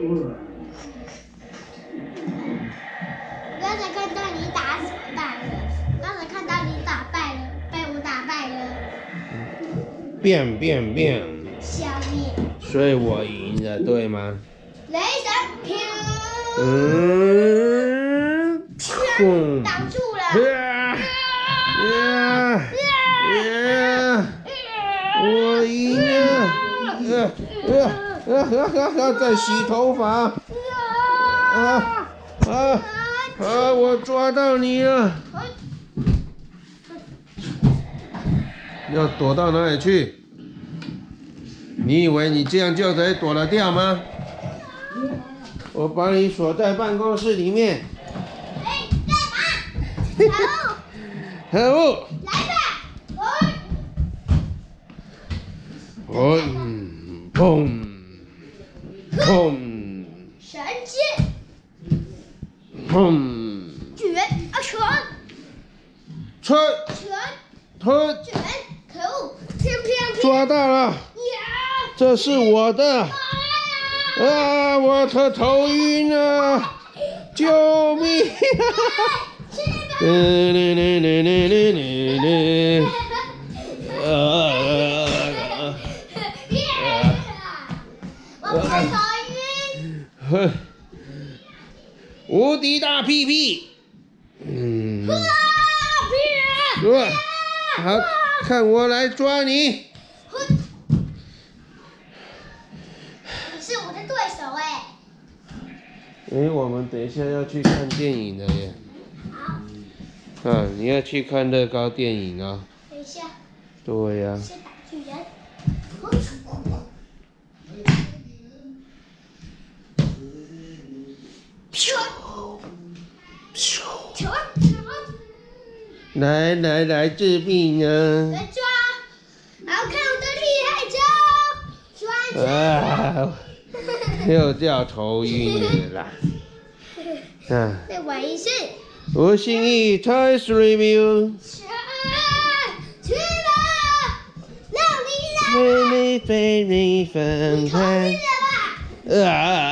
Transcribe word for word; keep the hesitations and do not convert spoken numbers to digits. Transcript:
刚才看到你打什么败了？刚才看到你打败了，被我打败了。 变变变。 消灭。 所以我赢了，对吗？ 雷神飘。 嗯。砰！ 挡住了。 啊啊啊！我赢了。啊啊啊啊啊！在洗头发。啊啊啊！我抓到你了。要躲到哪里去？你以为你这样就可以躲得掉吗？我把你锁在办公室里面。 哎，干嘛？可恶！ 可恶！ 来吧，我。 我砰砰！ 神剑。 砰！ 卷啊拳！ 吹！ 拳！ 推！ 卷！可恶！飘飘飘！ 抓到了！这是我的！啊，我的头晕了！救命！啊！ 我头晕！ 无敌大屁屁！嗯。哇！好，看我来抓你！ 你是我的对手哎！ 哎，我们等一下要去看电影了耶！ 好。 啊，你要去看乐高电影啊？ 等一下。 对呀、啊。 先打巨人。咻！咻！球！ 来来来，治病啊！ 来抓！好看我的厉害招！转啊！又叫头晕了啦！啊！ 再玩一次。 吴心怡 Toys Review。 去吧，让你来。 美美飞你分开。啊！